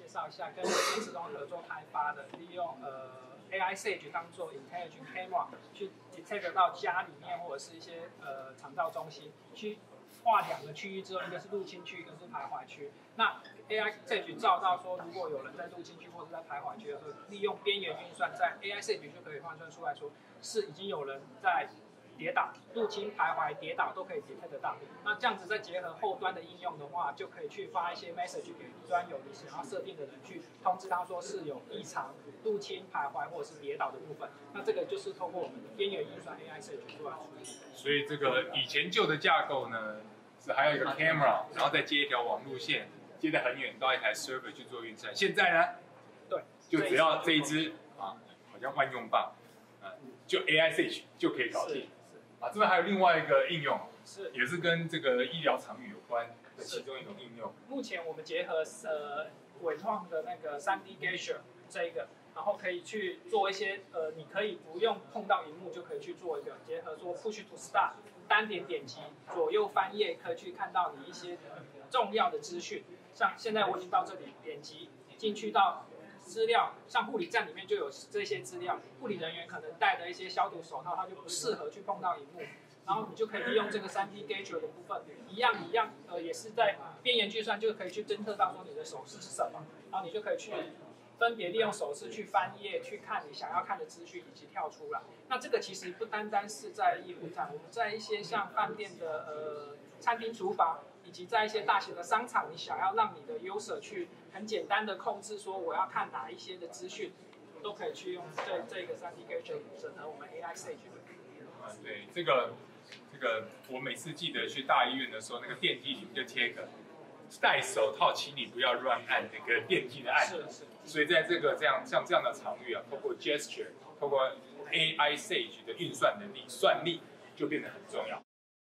绍一下跟电磁通合作开发的，利用AI Sage 当做 Intelligent Camera 去 detect 到家里面或者是一些长照中心，去画2个区域之后，一个是入侵区，一个是徘徊区。那 AI Sage 照到说，如果有人在入侵区或者在徘徊区的时候，利用边缘运算，在 AI Sage 就可以换算出来说，是已经有人在跌倒、入侵、徘徊、跌倒都可以 detect 得到。那这样子再结合后端的应用的话，就可以去发一些 message 给专有你想要设定的人，去通知他说是有异常、入侵、徘徊或者是跌倒的部分。那这个就是透过我们的边缘运算 AI Sage 做来处理。 所以这个以前旧的架构呢，是还有一个 camera， 然后再接一条网路线，接得很远到一台 server 去做运算。现在呢， 对， 就只要这一支啊，好像万用棒，就 AI Sage 就可以搞定。这边还有另外一个应用，也是跟这个医疗场域有关的其中一种应用。 目前我们结合伟创的那个3D Geisha 这一个，然后可以去做一些你可以不用碰到荧幕就可以去做一个结合，说 Push to Start 单点点击左右翻页，可以去看到你一些重要的资讯。像现在我已经到这里，点击进去到资料，像护理站里面就有这些资料，护理人员可能戴的一些消毒手套，它就不适合去碰到荧幕，然后你就可以利用这个3D Geisha 的部分，一样，也是在边缘计算就可以去侦测到说你的手势是什么，然后你就可以去分别利用手势去翻页，去看你想要看的资讯以及跳出来。那这个其实不单单是在医护站，我们在一些像饭店的餐厅厨房，以及在一些大型的商场，你想要让你的 user 去很简单的控制说我要看哪一些的资讯，都可以去用这个3D Geisha 整合我们 AI Sage 的。 对，这个我每次记得去大医院的时候，那个电梯里面就贴一个戴手套，请你不要乱按那个电梯的按钮。所以在这样的场域啊，透过 gesture， 透过 AI Sage 的运算能力、算力，就变得很重要。